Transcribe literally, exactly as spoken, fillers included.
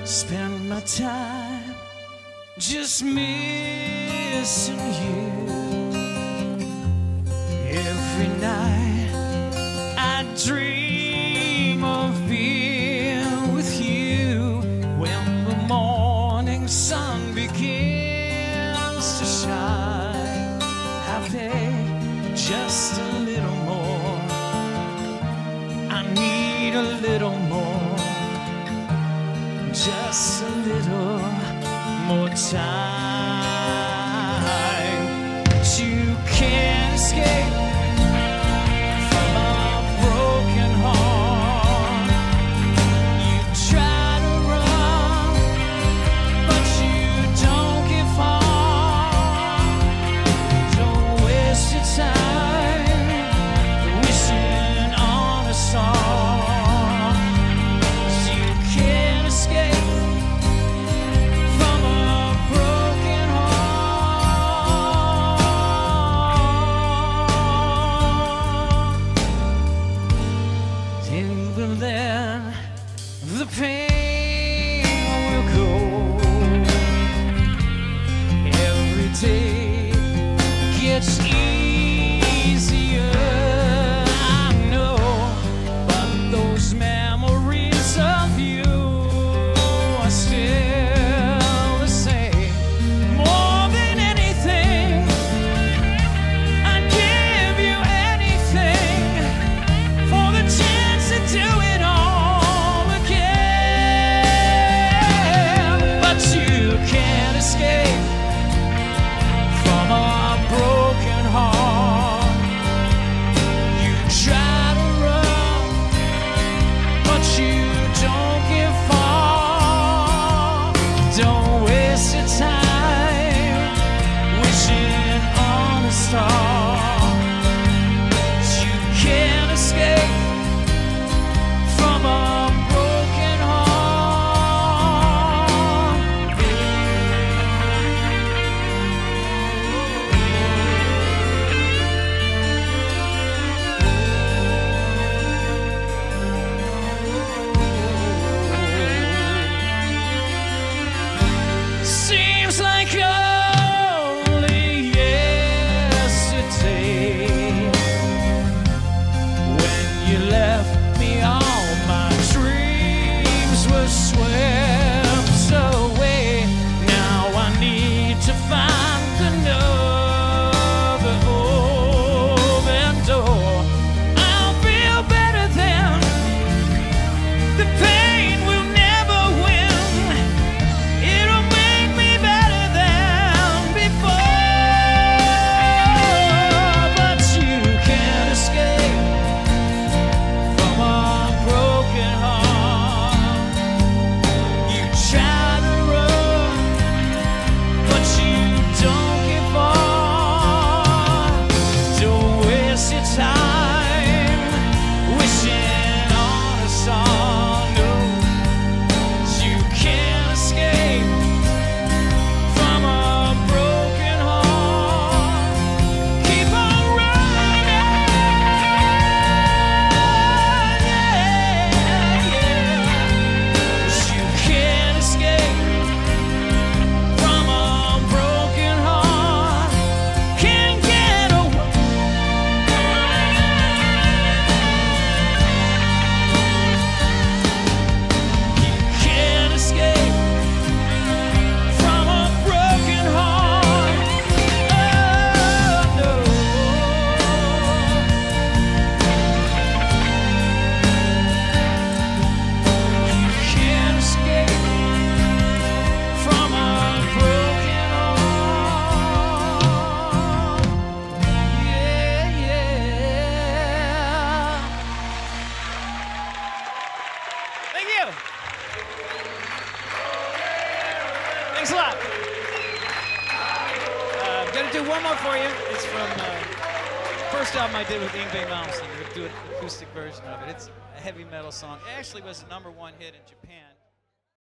spend my time just missing you. Every night I dream of being with you. When the morning sun begins to shine, I beg just a little more. I need a little more, just a little more time. But you can't escape from a broken heart. You try to run, but you don't give up. Don't waste your time wishing on a star. You can't escape from a broken heart. Till then, the pain will go. Every day gets easier, I know, but those memories of you are still the same. More than anything, I'd give you anything for the chance to do it all again. But you can't escape from a broken heart. You try to run, but you don't give up. Don't waste your time wishing on a star. You can't escape from a broken heart. Seems like only yesterday when you left me, all my dreams were swept away. Now I need to find another open door. I'll feel better then. The pain will never win. It'll make me better than before. But you can't escape from a broken heart. You try to run, but you don't give up. Don't waste your time wishing on a star. No, you can't escape from a broken heart. Keep on running, yeah, yeah. 'Cause you can't escape from a broken heart. Can't get away. You can't escape from a broken heart. Oh, no. You can't escape from a broken heart. Yeah, yeah. Thank you. Thanks a lot. Uh, I'm gonna do one more for you. It's from uh, first album I did with Yngwie Malmsteen. We're gonna do an acoustic version of it. It's a heavy metal song. It actually was a number one hit in Japan.